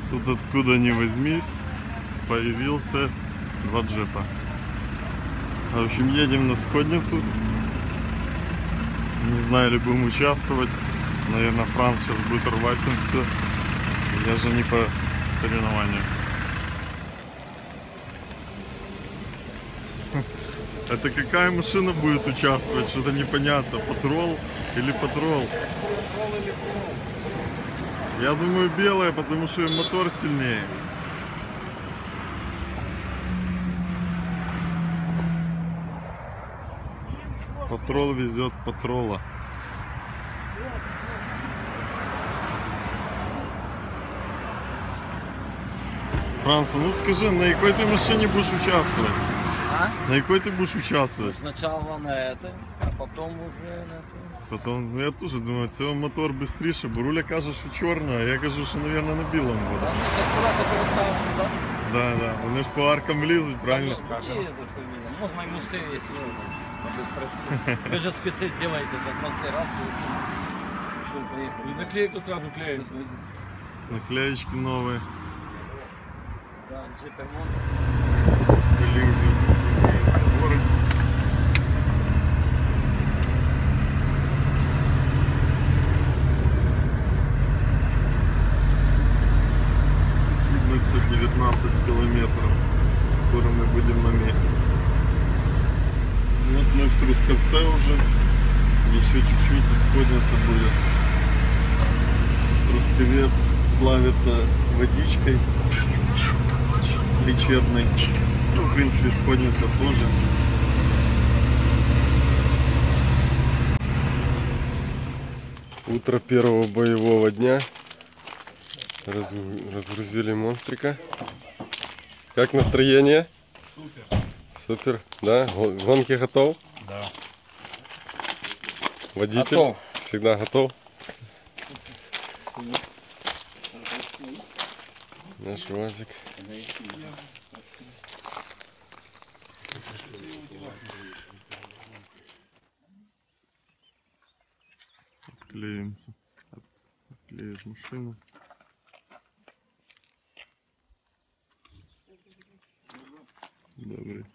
Тут откуда ни возьмись появился два джипа. В общем, едем на сходницу. Не знаю, ли будем участвовать. Наверное, Франц сейчас будет рвать там все. Я же не по соревнованию. Это какая машина будет участвовать? Что-то непонятно. Патрол или патрол? Я думаю, белая, потому что мотор сильнее. Патрол везет патрола. Франц, ну скажи, на какой ты машине будешь участвовать? А? На какой ты будешь участвовать? Сначала на это, а потом уже на это. Потом, ну я тоже думаю, це мотор быстріше, бо руля каже, що чорна, а я кажу, що, мабуть, на білому буде. Да, ми зараз колеса переставимо сюди. Да, вони ж по аркам лізуть, правильно? Є за все видно. Можна і мости, якщо що, побыстрочку. Ви же спецы сделаете, сейчас мосты раз, и все, поехали. И наклейку сразу клеим. Наклеечки новые. Да, джип ремонт. Были уже в городе. Скидывается 19 километров. Скоро мы будем на месте. Вот мы в Трусковце уже. Еще чуть-чуть и сходница будет. Трусковец славится водичкой лечебной. Ну, в принципе, сходница тоже. Утро первого боевого дня. Разгрузили монстрика. Как настроение? Супер. Супер, да? Гонки готов? Да. Водитель? Готов. Всегда готов. Наш УАЗик. Отклеимся. Отклеить машину. Добрый.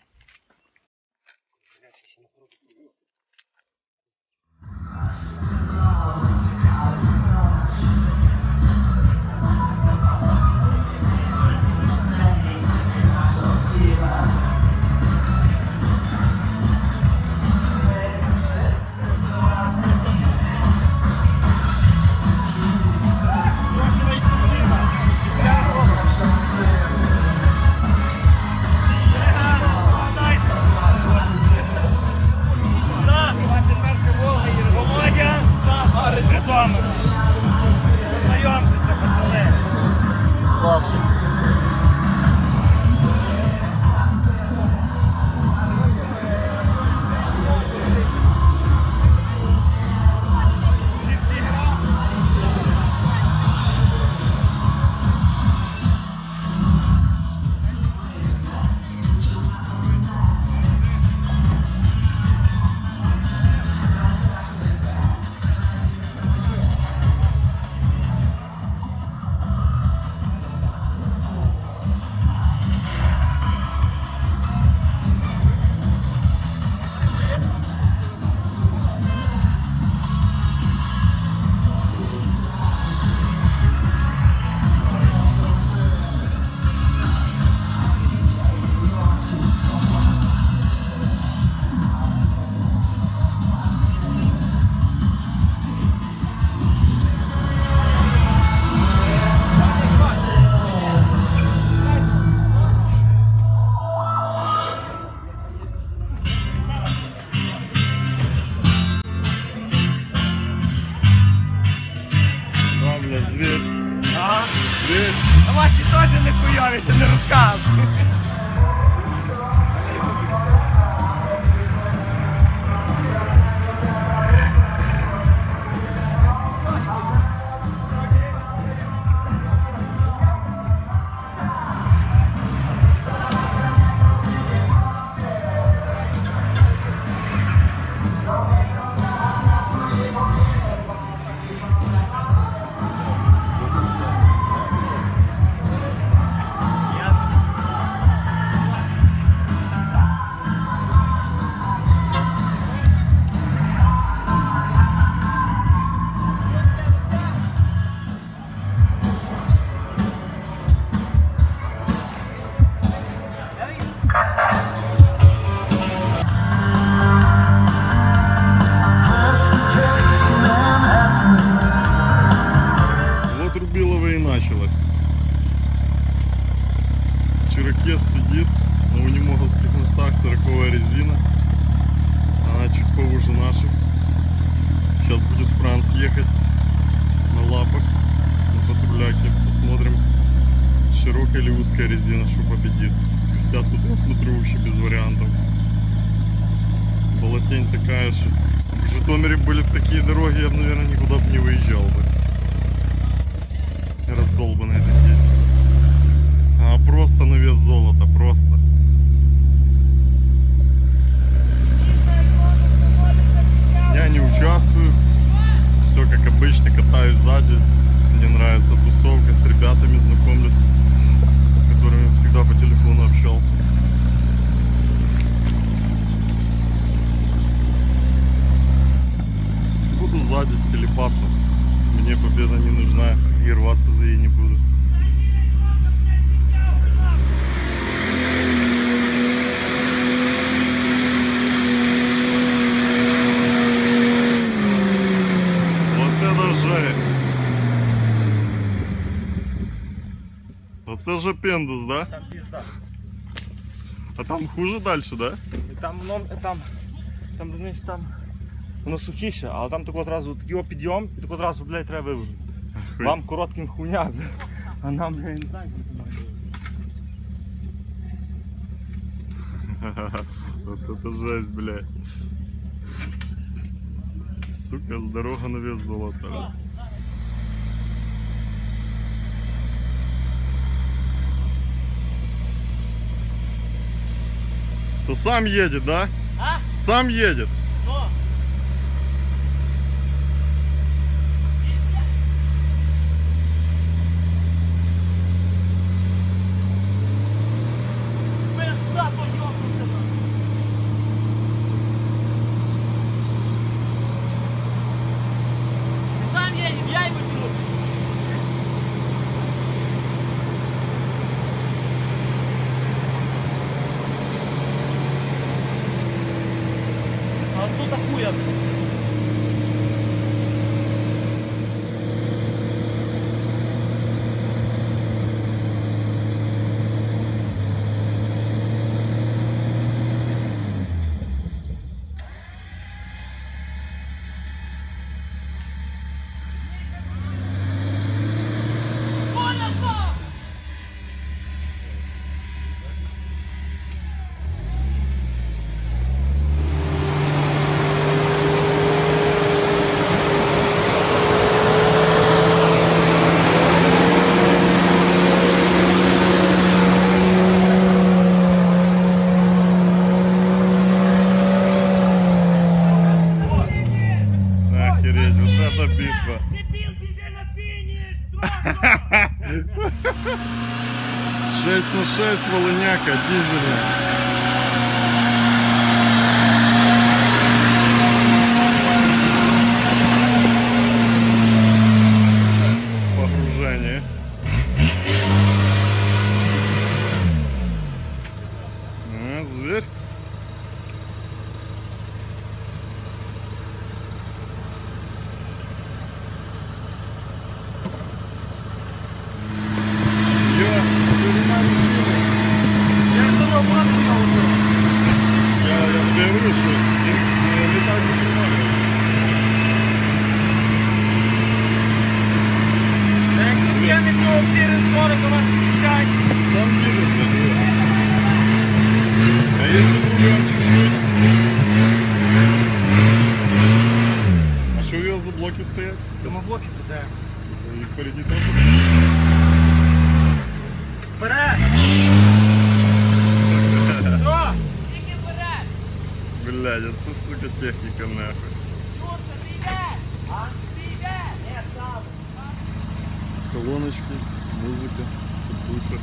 Ваші теж не хуйові, ти не розказуй. 40 сидит, но у немоговских местах 40-я резина. Она чуть повыше наших. Сейчас будет Франц ехать на лапах, на патруляке. Посмотрим, широкая или узкая резина, что победит. Хотя тут я смотрю вообще без вариантов. Болотень такая же. В Житомире были бы такие дороги, я бы, наверное, никуда бы не выезжал бы. Раздолбанные такие. А просто на вес золота, просто. Я не участвую. Все как обычно, катаюсь сзади. Мне нравится тусовка, с ребятами знакомлюсь, с которыми всегда по телефону общался. Буду сзади телепаться. Мне победа не нужна, и рваться за ней не буду. Це же пендус, да? Там пизда. А там хуже дальше, да? І там, розумієш, там воно сухіше, але там тако зразу такий підйом, і тако зразу, блядь, треба вивернути. Хуй. Вам коротким хуйня, блядь. А нам, блядь, не знаю, як це має бути. Вот это жесть, блядь. Сука, дорога на вес золота. То сам едет, да? А? Сам едет. Що? Пизда, то ёбнуться. Сам едет, я его тяну. А тут хуя. Охереть, вот это битва. Дебил, біжи на фініш! 6/6 Волыняка, дизельная. Погружение. А, зверь. Я тебе говорю, что не так не надо. Я не цього 40, у вас 50. Сам едет, блядь. А если другой чуть-чуть? А что у него за блоки стоят? Самоблоки спитає. И впереди тоже? Вперед! Все! Тільки вперед! Блядь, это, сука, техника нахуй. Чурка, ти йдеш! А? Ти йдеш! Не, став! Колоночки, музыка, сабвуфер.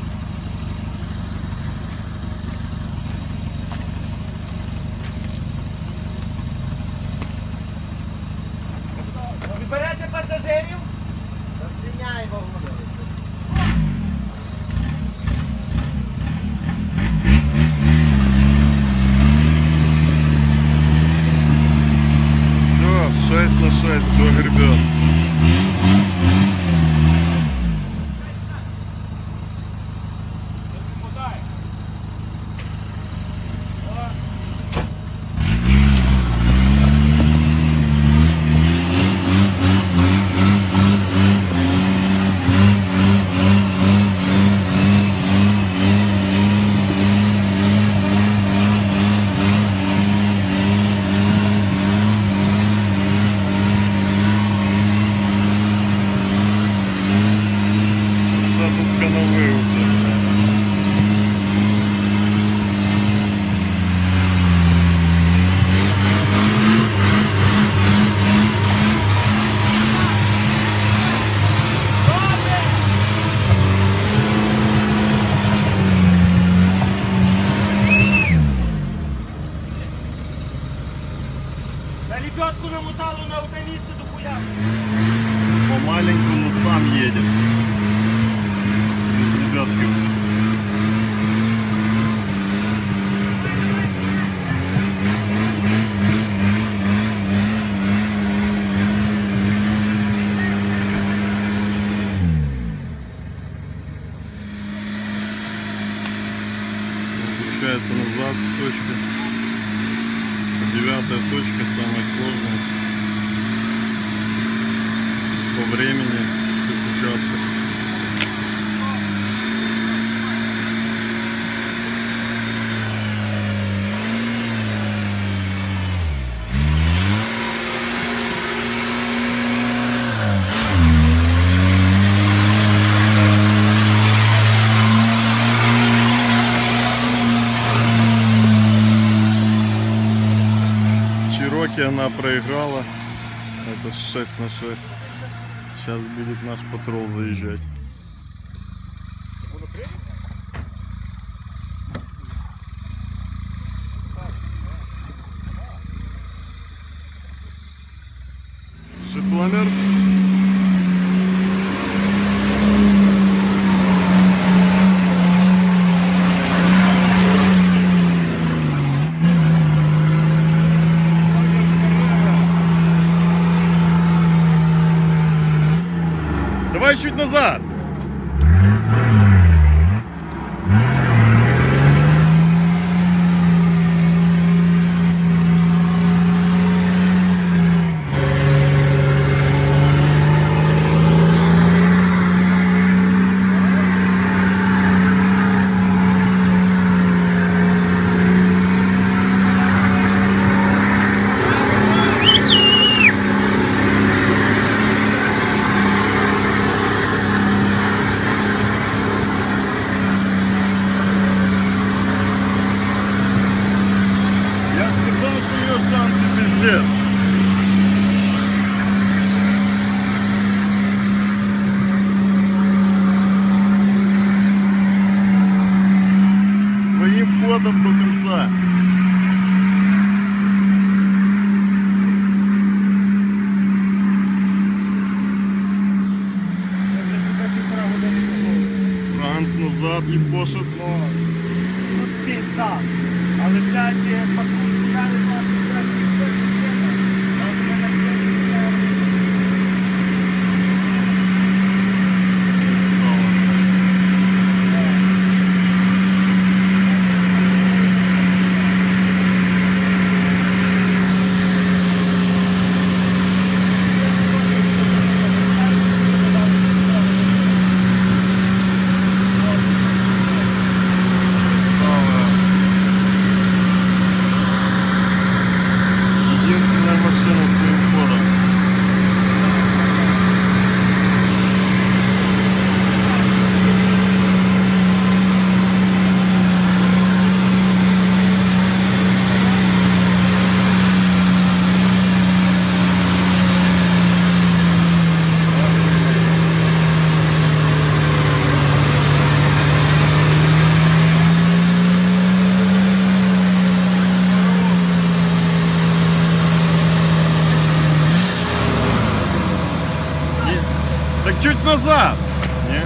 Ви берете пасажирів? Розрівняй вагони. Все, 6/6, все гребет. Подай! вы уже. На лебедку намотало на одне місце до хуя. По-маленькому сам едет. Без лебедки. Возвращается назад с точки. 9-я точка, самая сложная по времени спецучасток. Чироки она проиграла. Это 6/6. Сейчас будет наш патрол заезжать. Шипламер. Давай чуть назад. Своим ходом до конца. Франц назад ебошит. Тут пізда. Але, блядь, патруль я не бачу, блядь, ніхто не чекає. А от мене, блядь, Единственная машина своим ходом. Так чуть назад. Не?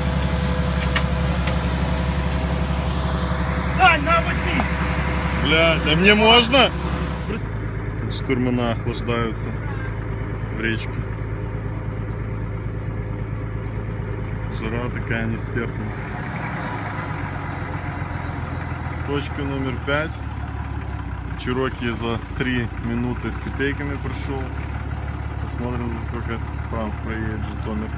Сань, на возьми! Блядь, а мне можно? Штурмана охлаждаются в речке. Жара такая нестерпная. Точка номер 5. Чироки за 3 минуты с копейками прошел. Посмотрим, за сколько Франц проедет Житомир.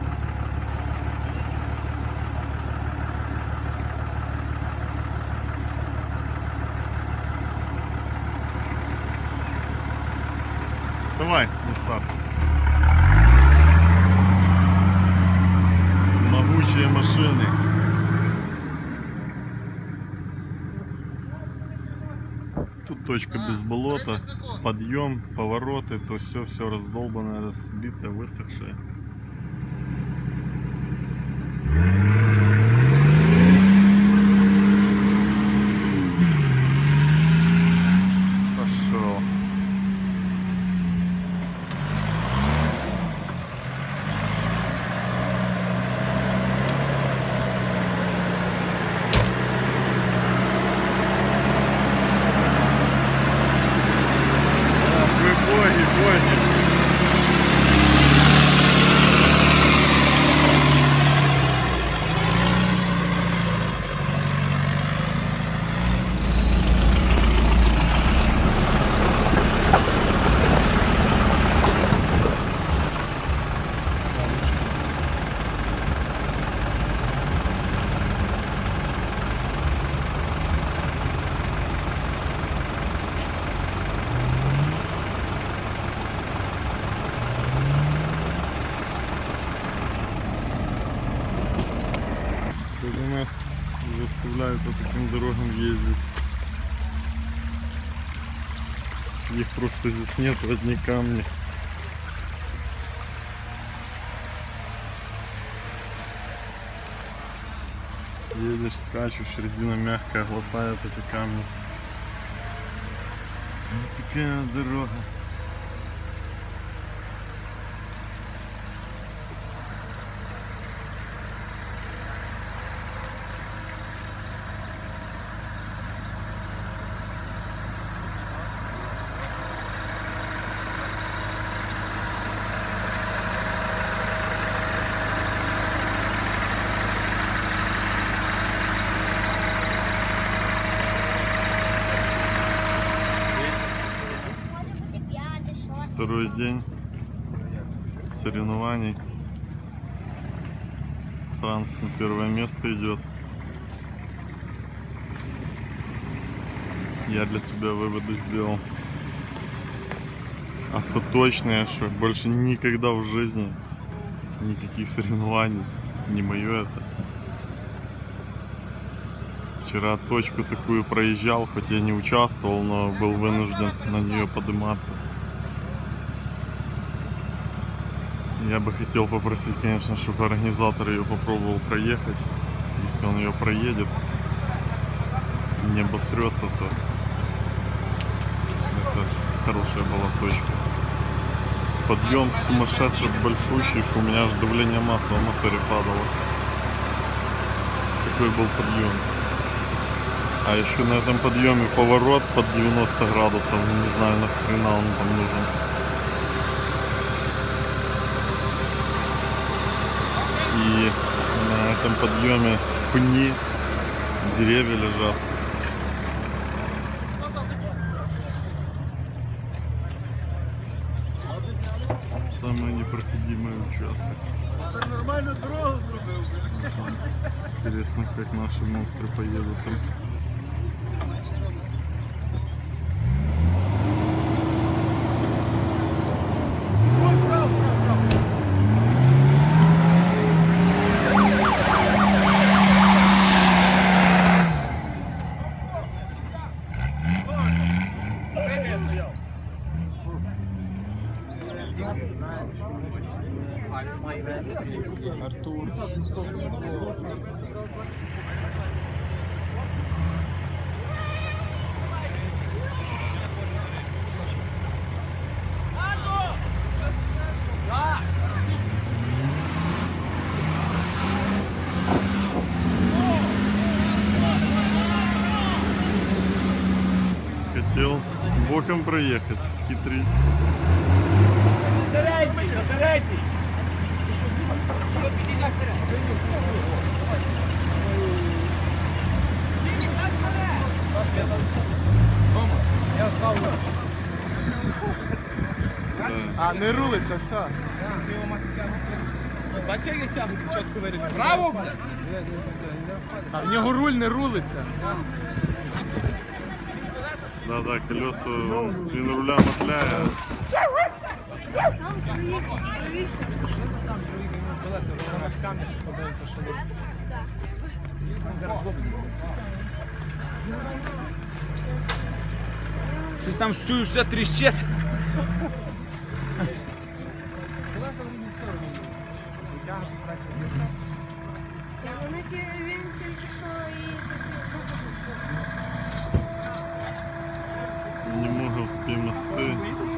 Вставай на старт. Могучие машины. точка без болота, подъем, повороты, то все раздолбанное, разбитое, высохшее. Пошел. Вы боги, боги. Тут у нас заставляют по таким дорогам ездить. Их просто здесь нет, одни камни. Едешь, скачешь, резина мягкая, глотает эти камни. Вот такая дорога. Второй день соревнований. Франц на первое место идет. Я для себя выводы сделал остаточные, что больше никогда в жизни никаких соревнований. Не мое это. Вчера точку такую проезжал, хоть я не участвовал, но был вынужден на нее подниматься. Я бы хотел попросить, конечно, чтобы организатор ее попробовал проехать. Если он ее проедет и не обосрется, то это хорошая была точка. Подъем сумасшедший, большущий, что у меня аж давление масла в моторе падало. Такой был подъем. А еще на этом подъеме поворот под 90 градусов. Не знаю, нахрена он там нужен. И на этом подъеме пни, деревья лежат. Самый непроходимый участок. Нормальную дорогу зробив. Интересно, как наши монстры поедут там. Артур. Хотел боком проехать, схитрить. Середній. А, не рулиться, все. Бачиш, як я тягну спочатку вирішив? Браво! А в нього руль не рулиться. Да, колеса, він руля мотляє. Щось там чую, що тріщить. Він тільки що і Немоговські мости.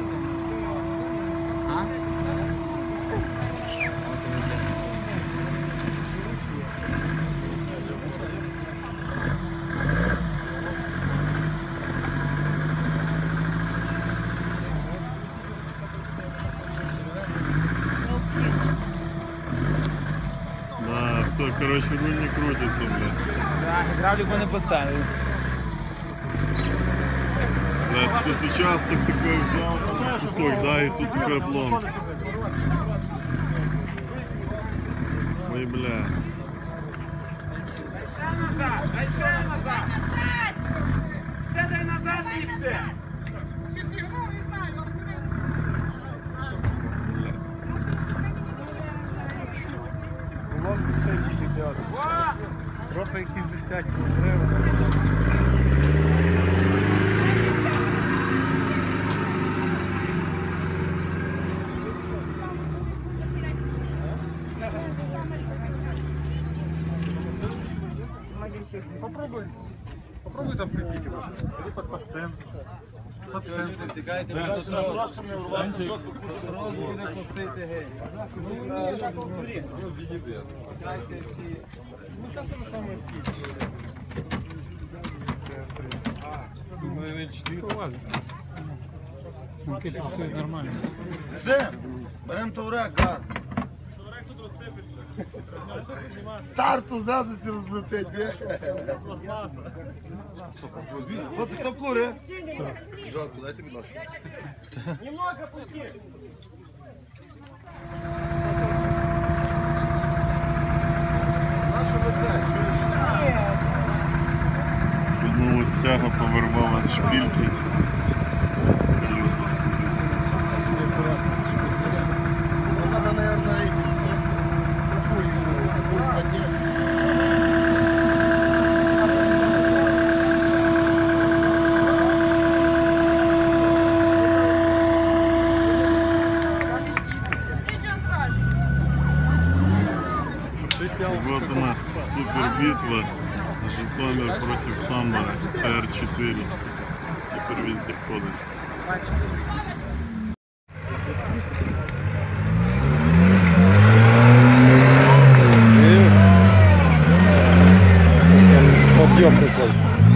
Да, все, короче, руль не крутится, блядь. Так, гідравліку не поставив. Блядь, спецучасток такой взял, кусок, да, и тут такой облом. Ой, бля. Ще назад, дай ще назад. Ще дай назад ліпше. Було висить ребята. Стропи якісь висять по деревам. Попробуй там прикрыть его. Или под патент. Це, беремо Таурек, газ. Старту зразу всі розлетить. Хлопці, хто плуре? Жалко, дайте, будь ласка. Сіднула стяга, повирвала шпильки. З колеса стулись. Надо, наверное, страху Вот она, супер битва. Житомир против Самбо ТР-4. Супер вездеходы. Подъем такой.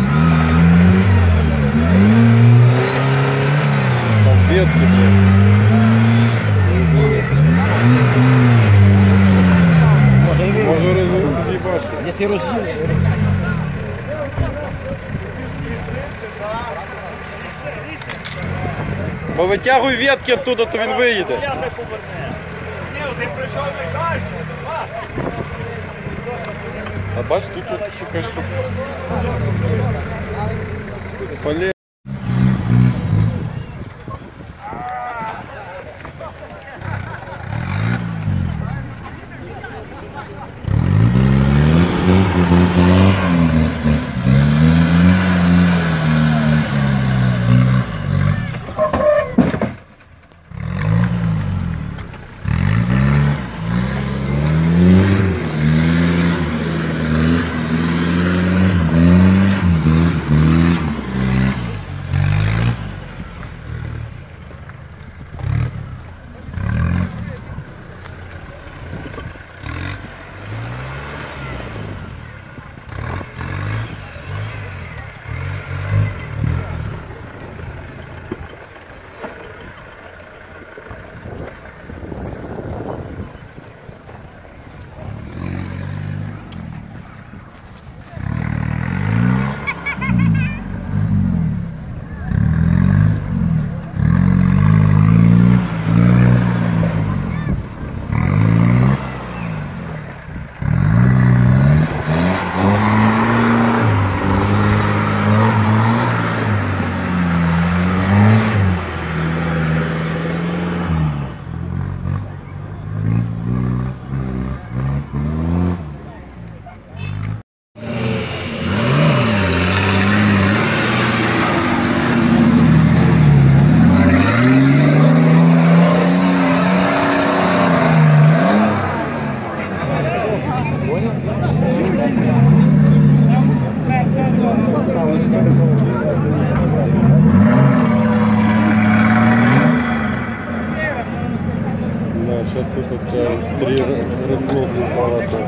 Там ветки, Може роз'їбашити. Якщо роз'їли. Повитягуй ветки оттуда, то він виїде. А бач, тут сука, щоб... Поле... Да, сейчас тут 3 размылся палата.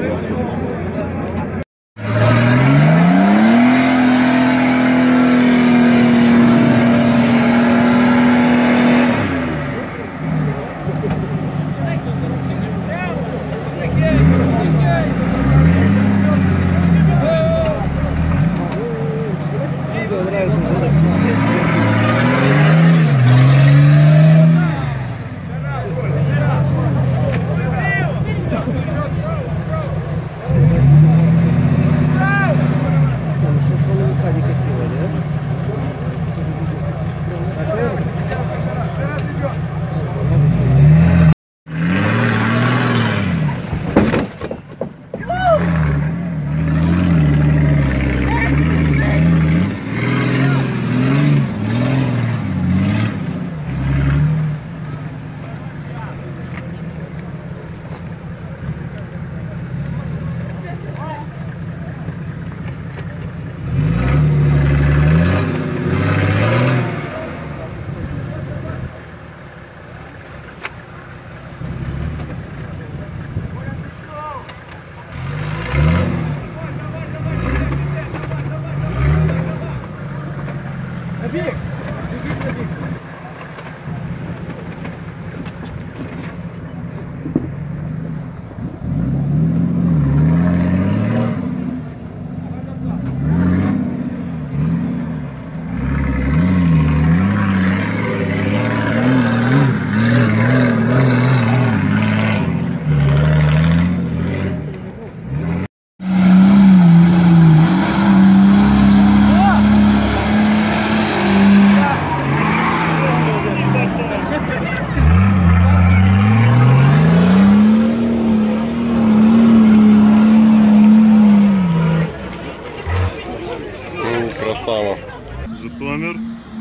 Красава. Житомир.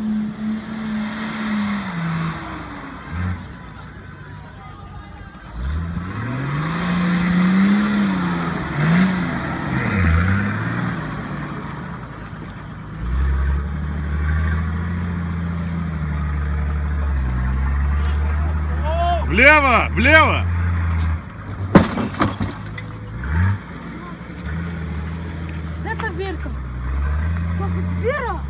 Влево! Влево! Это Верка. Вера!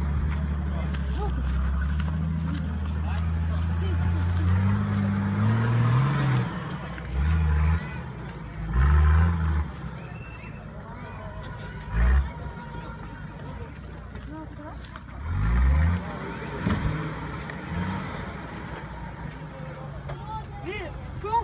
Что?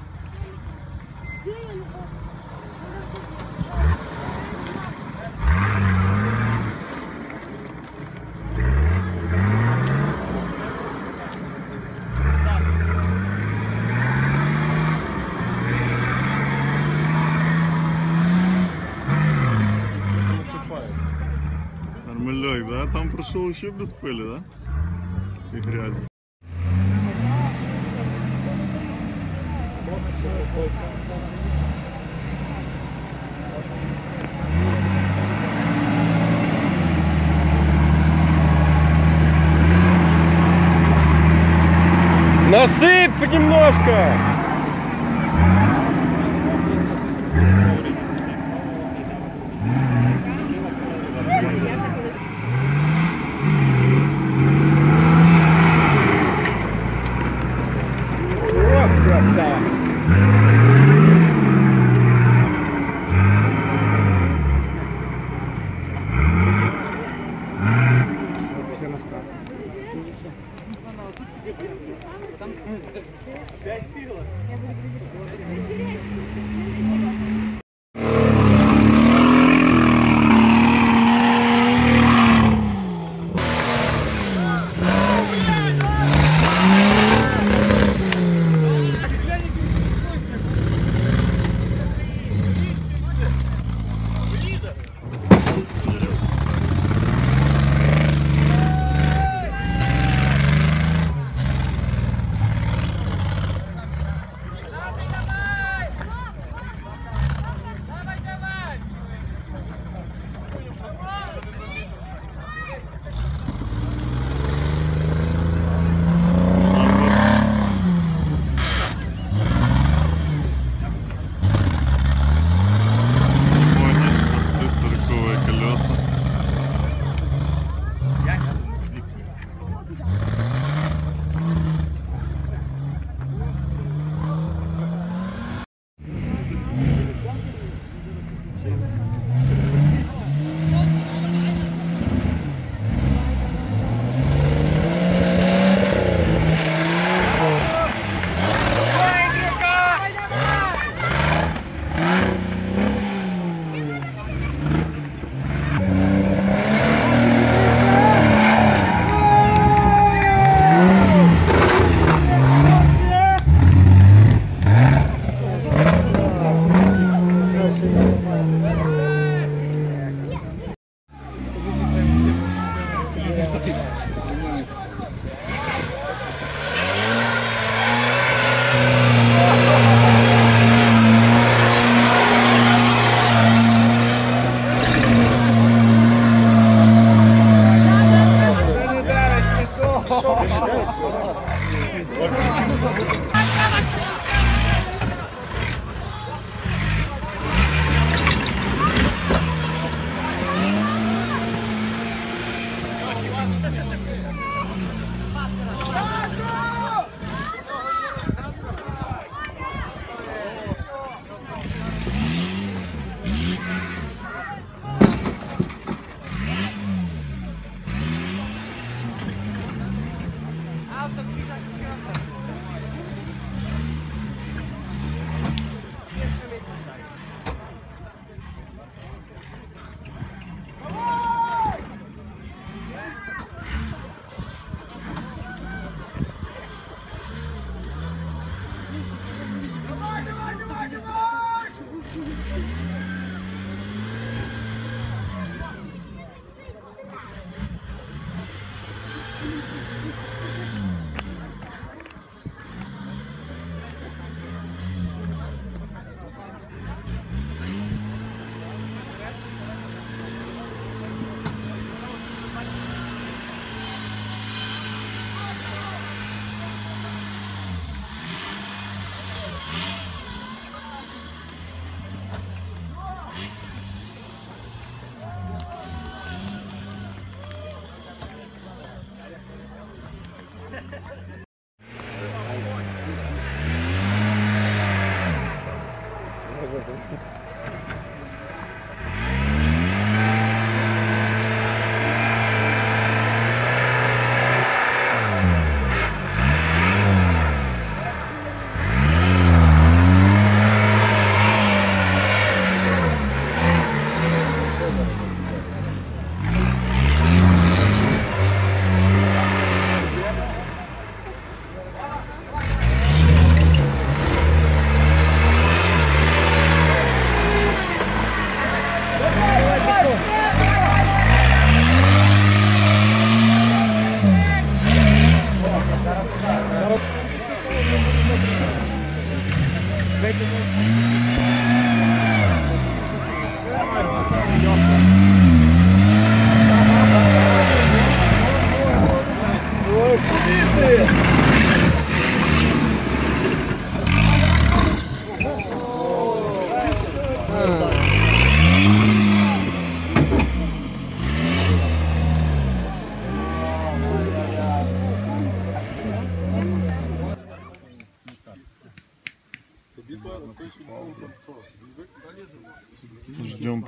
Нормаляк, да? Там прошел еще без пыли, да? И грязи. Насыпь немножко! Там 5 сил.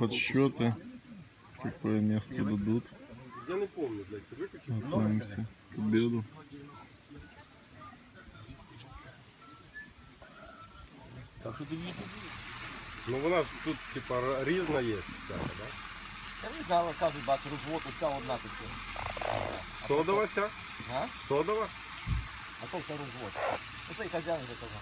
подсчеты. Какое место дадут. Я не помню, блядь, ты выключил? Готовимся к обеду. Ну вона ж тут типа різна є всяка, да? Я не знаю, кажуть, бачу, розвод, оця одна таке. Содова ця? А? Содова? А то все розвод. Оце і хазяїн вже казав.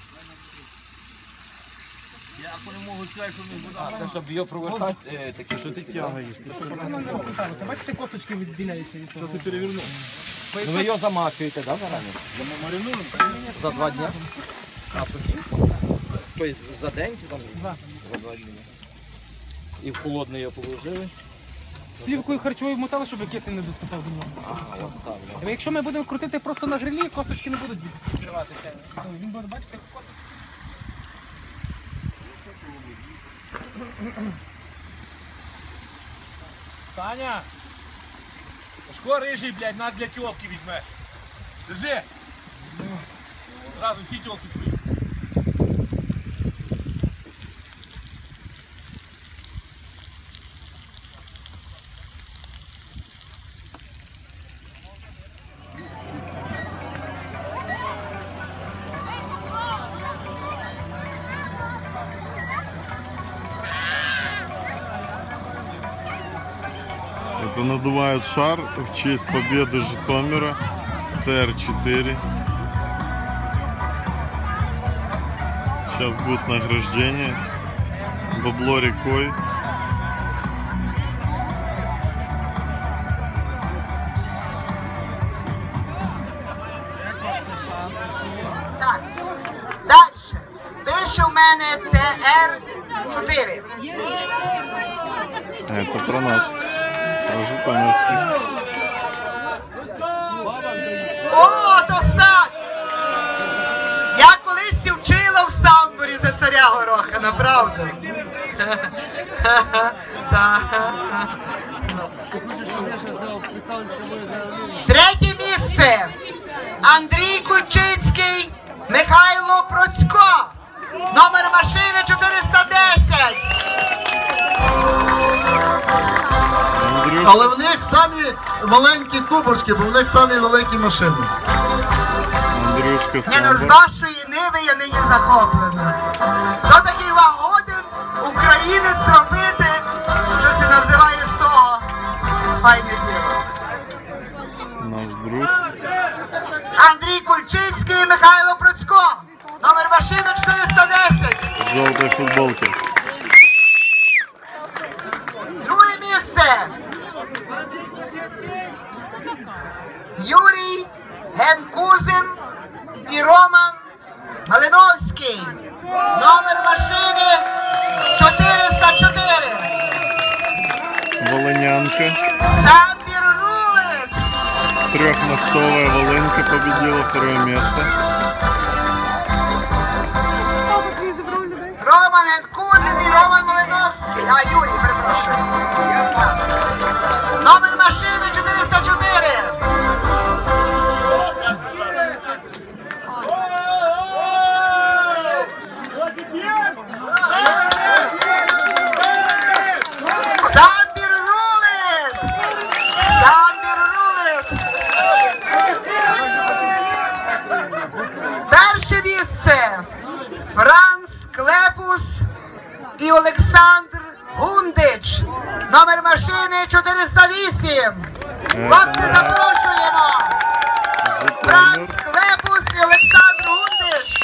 Я перемогу чаю, що не буде. Це щоб його провертати, такі, що ти тягаєш. Бачите, косточки відділяються від того. Ну ви його замачуєте, так, зарані? Замаринуємо? За 2 дні? А, потім? Тобто за день чи там? За 2 дні. І в холодний його положили? Слівкою харчовою мотали, щоб кисень не доступав до нього. Ага, от так, да. Якщо ми будемо крутити просто на грилі, косточки не будуть відкриватися. Він буде, бачите, косточки. Таня! Шко рижий, блядь, на для тёлки візьмеш. Держи! Зразу всі тёлки твої. Это надувают шар в честь победы Житомира ТР-4. Сейчас будет награждение. Бабло рекой. Так, далі. Пише в мене ТР-4. Это про нас. Про житомирских. О, то сам! Я колись вчила в самбурі за царя Гороха, направду. Третє місце. Андрій Кульчицький, Михайло Процько. Номер машини 410. Але в них самі маленькі кубочки, бо в них самі великі машини. Андрюшка Ні, ну з Самбор. вашої ниви я нині захоплена. Хто такий вагоден українець зробити, що се називає з того файне діло. Наш друг. Андрій Кульчицький, Михайло Процько. Номер машини 410. В желтой футболке. Друге місце. Юрій Генкузин і Роман Малиновський. Номер машини 404. Волынянка. Самбір Рулик. Трехмостовая Волынка победила 2 место. Роман Генкузин і Роман Малиновський. А, Юрій, перепрошую. Номер машини 404. Самбір Рулик! Самбір Рулик! Перше місце Франц Клепус і Олександр Гундич. Номер машини 408. Хлопці, запрошуємо! Франц Клепус і Олександр Гундич.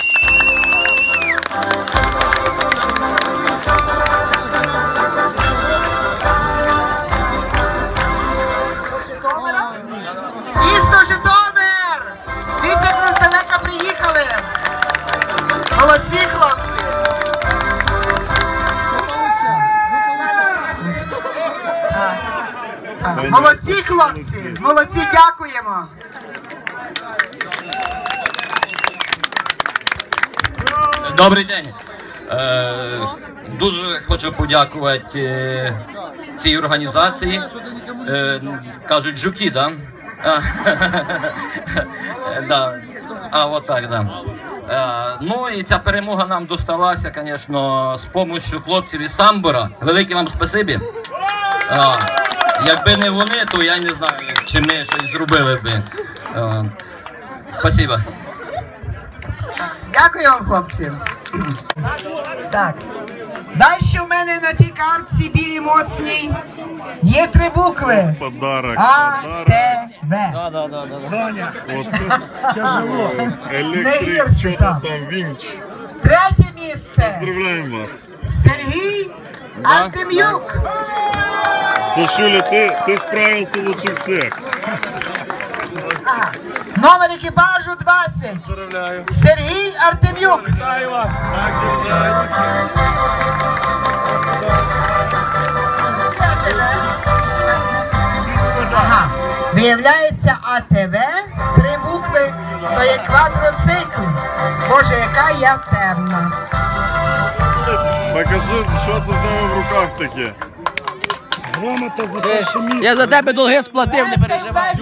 Місто Житомир! Дивіться, як ви здалека приїхали! Молодці, хлопці! Молодці, хлопці! Молодці, дякуємо! Добрий день. Дуже хочу подякувати цій організації. Кажуть, жуки, да? Да. А, от так, да. Ну і ця перемога нам досталася, звісно, з допомогою хлопців із Самбора. Велике вам спасибі. Якби не вони, то я не знаю, чи ми щось зробили би. Спасибо. Дякую вам, хлопці. Так. Далі в мене на тій картці білій моцній є 3 букви. Подарок. АТВ. Тяжело. Електрик, гірше що там. там, вінч. 3 місце. Поздравляємо вас. Сергій Артем'юк. Сашуля, ти справився лучше всіх. Номер екіпажу 20. Сергій Артем'юк. Вітаю вас. Ага. Виявляється, АТВ, 3 букви, то є квадроцикл. Боже, яка я темна. Покажи, що це з нами в руках таке. Грамота за перше місце. Я за тебе долги сплатив, не переживай.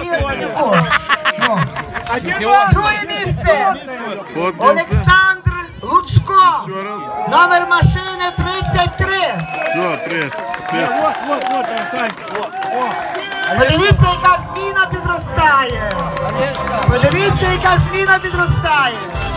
Друге місце. Хлопці, Олександр Лучко. ще раз. Номер машини 33. Все, трес. Вот, Санька. Подивіться, яка зміна підростає. Подивіться, яка зміна підростає.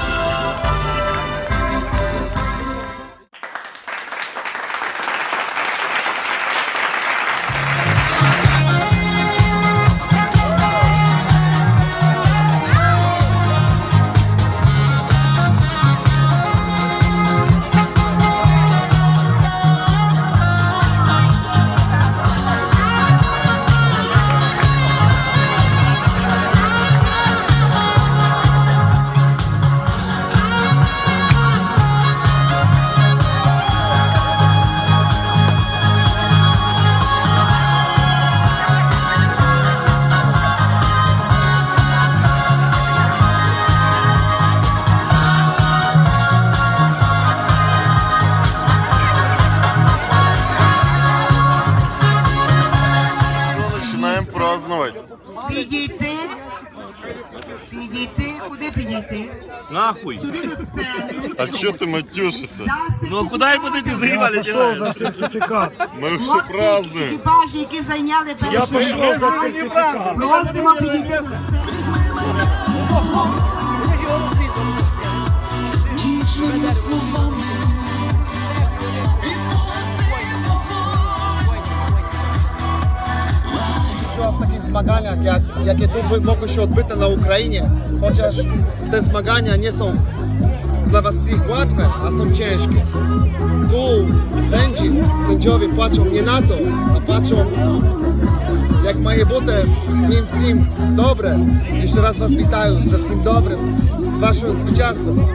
Починаємо праздновать. Підійти. Підійти. Куди підійти? Нахуй. Сюди до сцени. А чого ти матюшишся? Ну куди ви будете заїбали? Пішов за сертифікат. Ми все празднуємо. Екіпажі, які зайняли перше Я пішов за сертифікат. Просимо підійти до сцени. Що в takich zmaganiach, jakie tu mogą się odbyć na Ukrainie, chociaż te zmagania nie są dla was wszystkich łatwe, a są ciężkie. Tu sędziowie patrzą nie na to, a patrzą jak mає бути їм всім добре. І ще раз вас вітаю за всім добрим, з вашим зwycięstwem.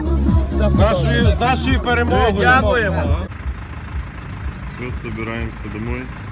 З нашою перемогою. Дякуємо. Все, собираемся домой.